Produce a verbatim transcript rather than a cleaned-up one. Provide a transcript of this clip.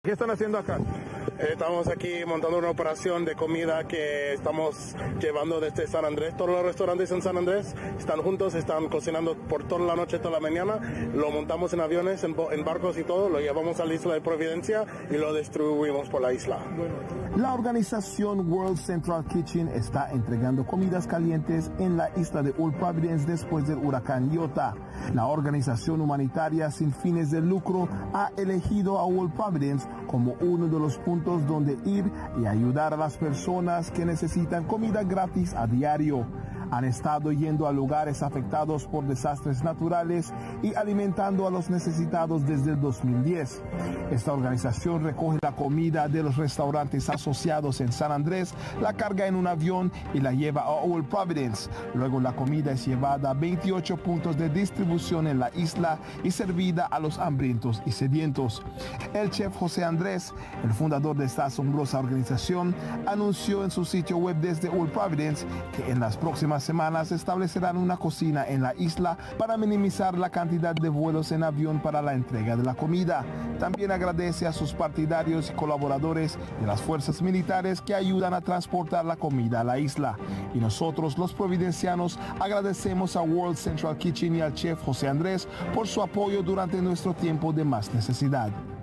¿Qué están haciendo acá? Estamos aquí montando una operación de comida que estamos llevando desde San Andrés. Todos los restaurantes en San Andrés están juntos, están cocinando por toda la noche, toda la mañana. Lo montamos en aviones, en, en barcos y todo, lo llevamos a la isla de Providencia y lo distribuimos por la isla. La organización World Central Kitchen está entregando comidas calientes en la isla de Old Providence después del huracán Iota. La organización humanitaria sin fines de lucro ha elegido a Old Providence como uno de los puntos donde ir y ayudar a las personas que necesitan comida gratis a diario. Han estado yendo a lugares afectados por desastres naturales y alimentando a los necesitados desde el dos mil diez. Esta organización recoge la comida de los restaurantes asociados en San Andrés, la carga en un avión y la lleva a Old Providence. Luego la comida es llevada a veintiocho puntos de distribución en la isla y servida a los hambrientos y sedientos. El chef José Andrés, el fundador de esta asombrosa organización, anunció en su sitio web desde Old Providence que en las próximas semanas establecerán una cocina en la isla para minimizar la cantidad de vuelos en avión para la entrega de la comida. También agradece a sus partidarios y colaboradores de las fuerzas militares que ayudan a transportar la comida a la isla. Y nosotros, los providencianos, agradecemos a World Central Kitchen y al chef José Andrés por su apoyo durante nuestro tiempo de más necesidad.